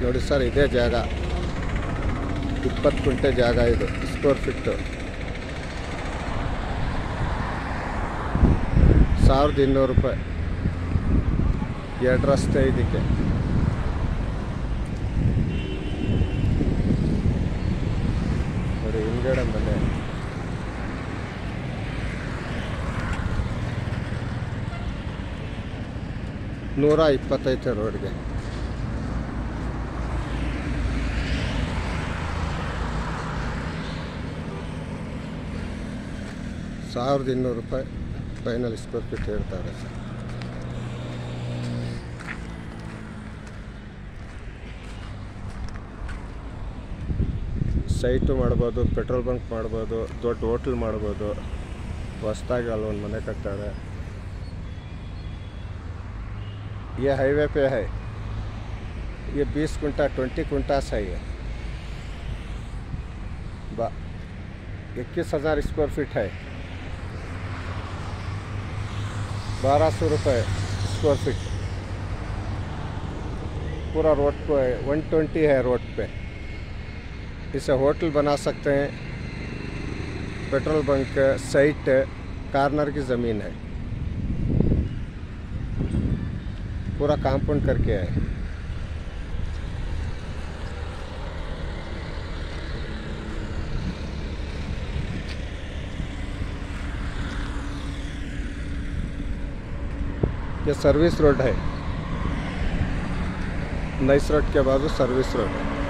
ನೋಡಿ ಸರ್, ಇದೇ ಜಾಗ 20 ಗುಂಟೆ ಜಾಗ ಇದು. ಸ್ಕ್ವೇರ್ ಫೀಟು 1200 ರೂಪಾಯಿ. 2 ರಸ್ತೆ ಇದಕ್ಕೆ. ನೋಡಿ ಹಿಂದ್ಗಡೆ ಮನೆ. $125 ರೋಡ್ಗೆ. $1200 ಫೈನಲ್ ಸ್ಕ್ವೇರ್ ಫೀಟ್ ಹೇಳ್ತಾರೆ ಸರ್. ಸೈಟು ಮಾಡ್ಬೋದು, ಪೆಟ್ರೋಲ್ ಬಂಕ್ ಮಾಡ್ಬೋದು, ದೊಡ್ಡ ಹೋಟ್ಲ್ ಮಾಡ್ಬೋದು. ಹೊಸ್ದಾಗಿ ಅಲ್ಲೊಂದು ಮನೆ ಕಟ್ತಾರೆ. ये हाईवे पे है. ये 20 कुंटा 20 कुंटास है. ये 21,000 स्क्वायर फीट है. 1200 रुपये स्क्वायर फीट. पूरा रोड पे 120 है रोड पे. इसे होटल बना सकते हैं. पेट्रोल बंक, साइट, कॉर्नर की ज़मीन है. पूरा कंपाउंड करके है. ये सर्विस रोड है. नाइस रोड के बाजू सर्विस रोड है.